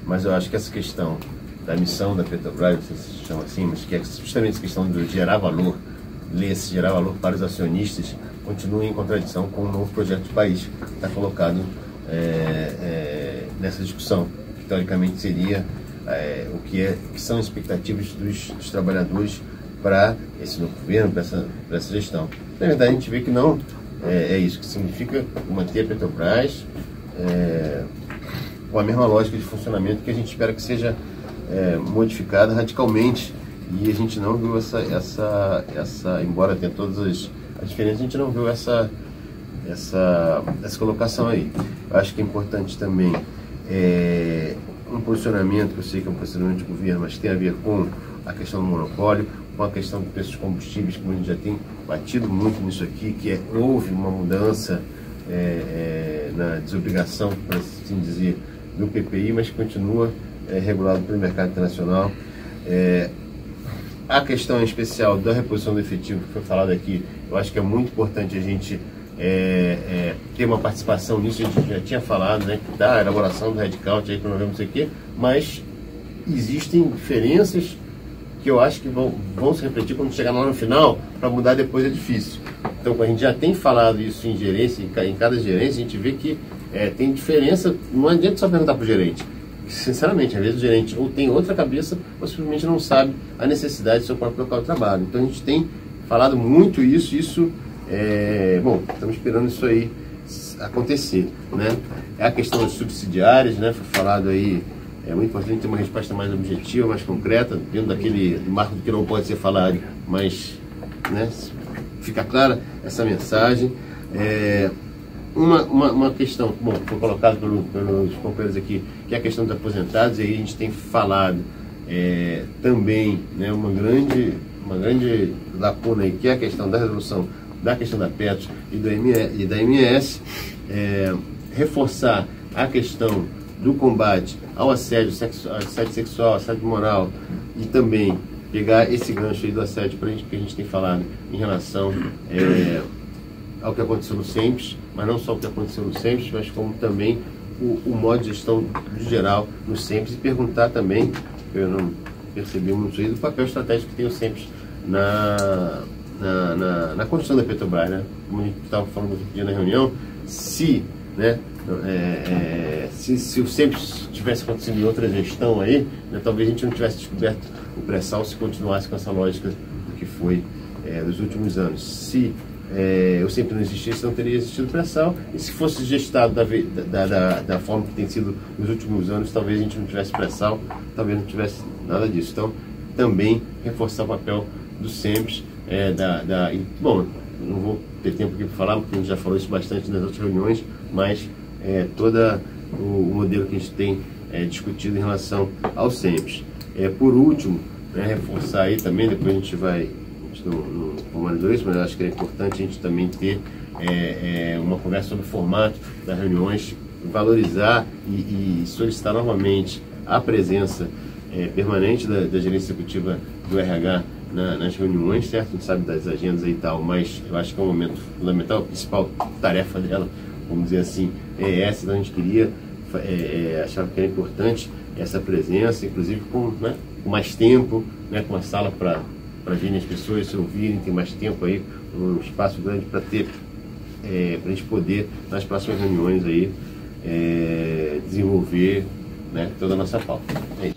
mas eu acho que essa questão da missão da Petrobras, não sei se chama assim, mas que é justamente essa questão de gerar valor, gerar valor para os acionistas, continua em contradição com o novo projeto de país que está colocado nessa discussão, que teoricamente seria o que são as expectativas dos trabalhadores para esse novo governo, para essa gestão. Na verdade, a gente vê que não é isso, que significa manter a Petrobras com a mesma lógica de funcionamento que a gente espera que seja modificada radicalmente, e a gente não viu embora tenha todas as diferenças, a gente não viu essa colocação aí. Eu acho que é importante também um posicionamento, que eu sei que é um posicionamento de governo, mas tem a ver com a questão do monopólio, com a questão do preço dos combustíveis, como a gente já tem batido muito nisso aqui, que houve uma mudança na desobrigação, para assim dizer, do PPI, mas continua regulado pelo mercado internacional. A questão em especial da reposição do efetivo, que foi falado aqui, eu acho que é muito importante a gente ter uma participação nisso. A gente já tinha falado, né, da elaboração do headcount, aí, não sei o quê, mas existem diferenças que eu acho que vão se refletir quando chegar lá no final. Para mudar depois é difícil. Então, a gente já tem falado isso em gerência, em cada gerência, a gente vê que tem diferença. Não adianta só perguntar para o gerente. Sinceramente, às vezes o gerente ou tem outra cabeça ou simplesmente não sabe a necessidade do seu próprio local de trabalho. Então, a gente tem falado muito isso. Bom, estamos esperando isso aí acontecer, né? É a questão das subsidiárias, né? Foi falado aí. É muito importante ter uma resposta mais objetiva, mais concreta, dentro daquele marco que não pode ser falado, mas, né, fica clara essa mensagem. Uma questão, bom, foi colocado pelos companheiros aqui, que é a questão dos aposentados, e aí a gente tem falado também, né, uma grande lacuna aí, que é a questão da resolução da questão da Petros e da MS, reforçar a questão do combate ao assédio sexual, assédio moral, e também pegar esse gancho aí do assédio que a gente tem falado em relação ao que aconteceu no SEMPES, mas não só o que aconteceu no SEMPES, mas como também o modo de gestão de geral no SEMPES, e perguntar também, eu não percebi muito isso, do papel estratégico que tem o SEMPES na construção da Petrobras, né? Como a gente estava falando outro dia na reunião, se o SEMPES tivesse acontecido em outra gestão aí, né, talvez a gente não tivesse descoberto o pré-sal se continuasse com essa lógica do que foi dos últimos anos. Se o SEMPES não existisse, não teria existido o pré-sal, e se fosse gestado da forma que tem sido nos últimos anos, talvez a gente não tivesse pré-sal, talvez não tivesse nada disso. Então, também reforçar o papel do SEMPES. Bom, não vou ter tempo aqui para falar, porque a gente já falou isso bastante nas outras reuniões, mas todo o modelo que a gente tem discutido em relação ao SEMPES. Por último, né, reforçar aí também, depois a gente não formalizou isso, mas eu acho que é importante a gente também ter uma conversa sobre o formato das reuniões, valorizar e solicitar novamente a presença permanente da gerência executiva do RH nas reuniões, certo? A gente sabe das agendas e tal, mas eu acho que é um momento fundamental. A principal tarefa dela, vamos dizer assim, essa. Então a gente queria, achava que era importante essa presença, inclusive com mais tempo, né, com uma sala para virem as pessoas se ouvirem, tem mais tempo aí, um espaço grande para ter, para a gente poder, nas próximas reuniões aí, desenvolver, né, toda a nossa pauta. É isso.